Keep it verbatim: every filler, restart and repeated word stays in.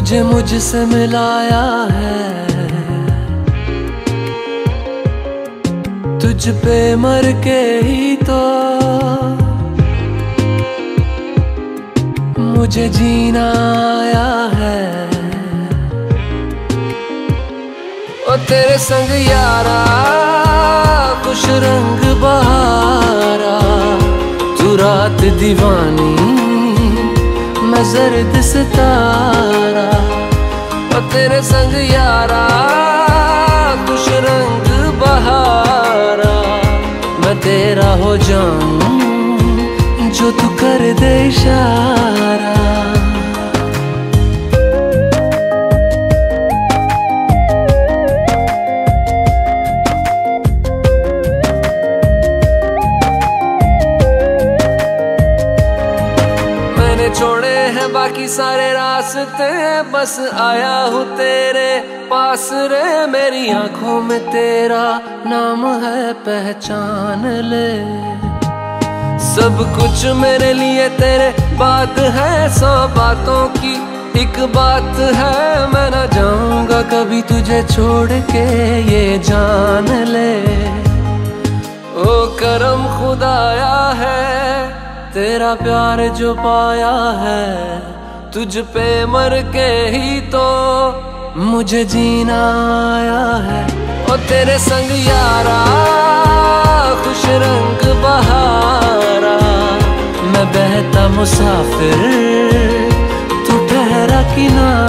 तुझे मुझसे मिलाया है, तुझ पे मर के ही तो मुझे जीना आया है। ओ तेरे संग यारा खुश रंग बहारा, तू रात दीवानी मैं जर्द सितारा। ओ तेरे संग यारा खुश रंग बहारा, मैं तेरा हो जाऊं जो तू कर दे इशारा। मैंने छोड़े हैं बाकी सारे रास्ते, बस आया हूँ तेरे पास रे। मेरी आंखों में तेरा नाम है, पहचान ले। सब कुछ मेरे लिए तेरे बात है, सौ बातों की एक बात है। मैं ना जाऊंगा कभी तुझे छोड़ के, ये जान ले। ओ करम खुदाया है तेरा प्यार जो पाया है, तुझ पे मर के ही तो मुझे जीना आया है। ओ तेरे संग यारा खुश रंग बहारा, मैं बहता मुसाफिर तू ठहरा किनारा।